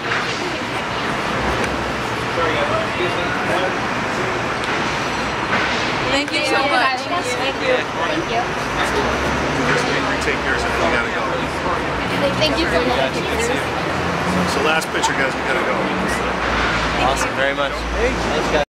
Thank you so much. Thank you. Thank you. Take yours if you gotta go. Thank you so much. So last picture, guys, we gotta go. Awesome, very much. Thanks, guys.